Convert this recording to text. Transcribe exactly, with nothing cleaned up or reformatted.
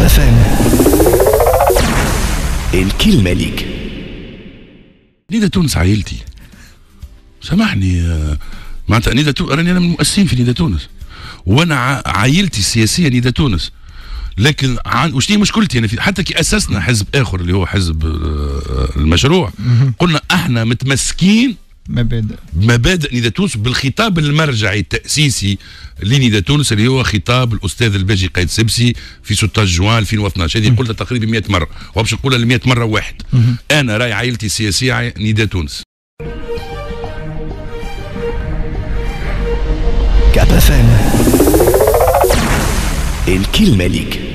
كابا فام الكلمة ليك. ندى تونس عائلتي، سامحني معناتها ندى تونس، راني انا من المؤسسين في ندى تونس، وانا عائلتي السياسيه ندى تونس، لكن عن وش هي مشكلتي انا في حتى كي اسسنا حزب اخر اللي هو حزب المشروع، قلنا احنا متمسكين مبادئ مبادئ ندى تونس بالخطاب المرجعي التاسيسي لندى تونس اللي هو خطاب الاستاذ الباجي قايد سبسي في ستة عشر جوان ألفين واثناش. هذه قلتها تقريبا مئة مره وباش نقولها ل مئة مره واحد. انا راي عائلتي السياسيه ندى تونس. كابا فام الكلمة ليك.